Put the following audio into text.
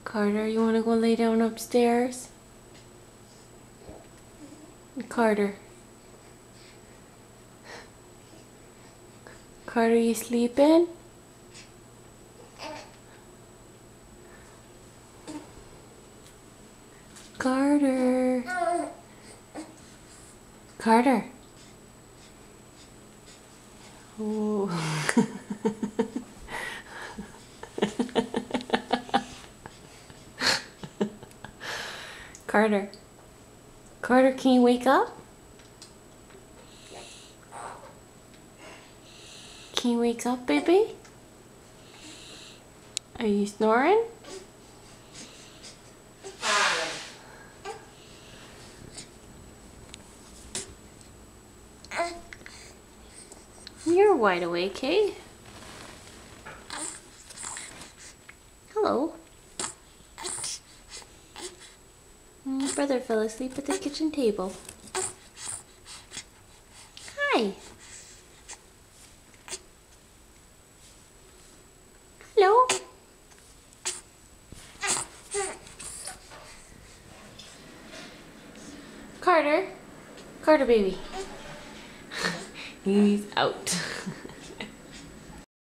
Carter, you want to go lay down upstairs? Carter. Carter, you sleeping? Carter. Carter. Oh. Carter. Carter, can you wake up? Can you wake up, baby? Are you snoring? You're wide awake, hey? Hello. Your brother fell asleep at the kitchen table. Hi. Hello. Carter. Carter, baby. He's out.